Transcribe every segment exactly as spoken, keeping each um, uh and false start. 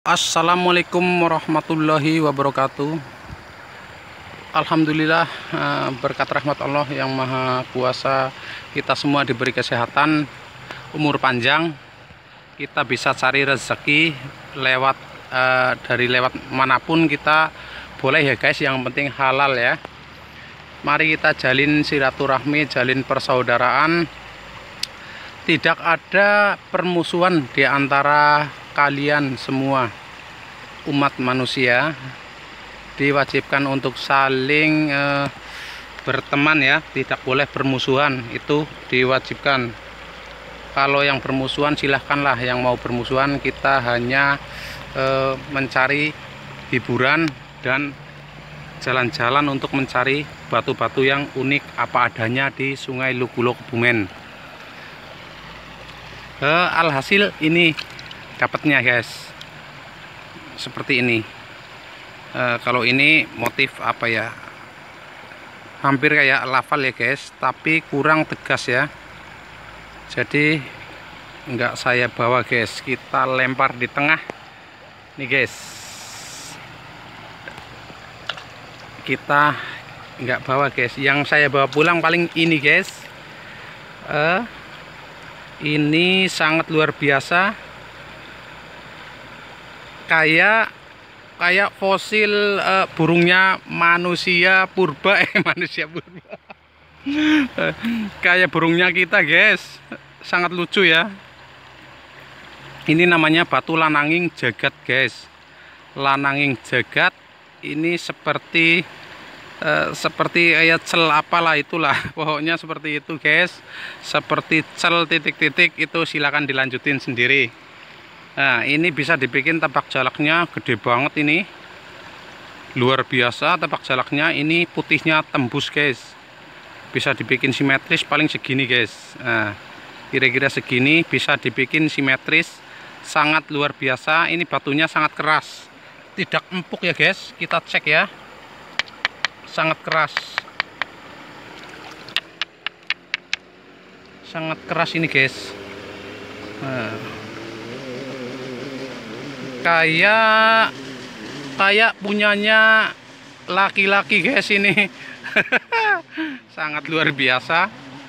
Assalamualaikum warahmatullahi wabarakatuh. Alhamdulillah, berkat rahmat Allah yang maha kuasa, kita semua diberi kesehatan, umur panjang, kita bisa cari rezeki lewat eh, dari lewat manapun kita boleh ya guys, yang penting halal ya. Mari kita jalin silaturahmi, jalin persaudaraan. Tidak ada permusuhan di antara kalian semua. Umat manusia diwajibkan untuk saling eh, berteman ya, tidak boleh bermusuhan, itu diwajibkan. Kalau yang bermusuhan silahkanlah, yang mau bermusuhan, kita hanya eh, mencari hiburan dan jalan-jalan untuk mencari batu-batu yang unik apa adanya di Sungai Lugulo Kebumen. Eh, alhasil ini dapatnya guys, seperti ini. E, kalau ini motif apa ya, hampir kayak lafal ya guys, tapi kurang tegas ya, jadi enggak saya bawa guys, kita lempar di tengah nih guys, kita enggak bawa guys. Yang saya bawa pulang paling ini guys. e, ini sangat luar biasa, kayak kayak fosil uh, burungnya manusia purba eh manusia purba kayak burungnya kita guys, sangat lucu ya. Ini namanya batu lananging jagat guys, lananging jagat. Ini seperti uh, seperti kayak cel apalah itulah pokoknya seperti itu guys, seperti cel titik-titik itu, silakan dilanjutin sendiri. Nah, ini bisa dibikin tapak jalaknya gede banget, ini luar biasa tapak jalaknya. Ini putihnya tembus guys, bisa dibikin simetris paling segini guys. Nah, kira-kira segini bisa dibikin simetris, sangat luar biasa. Ini batunya sangat keras, tidak empuk ya guys, kita cek ya, sangat keras, sangat keras ini guys. Nah, kayak kayak punyanya laki-laki guys ini. Sangat luar biasa,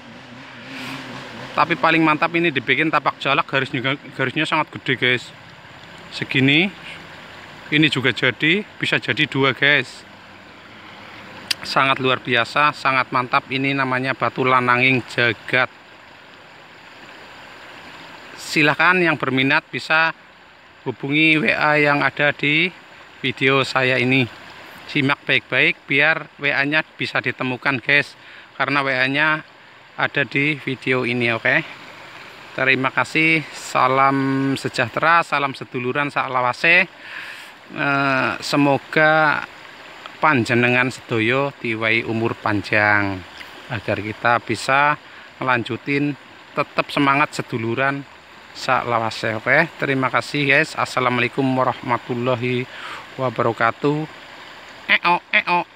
tapi paling mantap ini dibikin tapak jalak, garisnya garisnya sangat gede guys, segini. Ini juga jadi, bisa jadi dua guys, sangat luar biasa, sangat mantap. Ini namanya batu lananging jagat. Silahkan yang berminat bisa hubungi W A yang ada di video saya ini. Simak baik-baik biar W A-nya bisa ditemukan guys, karena W A-nya ada di video ini. Oke, terima kasih. Salam sejahtera, salam seduluran saklawase. Eh, semoga panjenengan sedoyo diwai umur panjang, agar kita bisa melanjutin tetap semangat seduluran saklawase. Oke, terima kasih guys. Assalamualaikum warahmatullahi wabarakatuh. Eo eo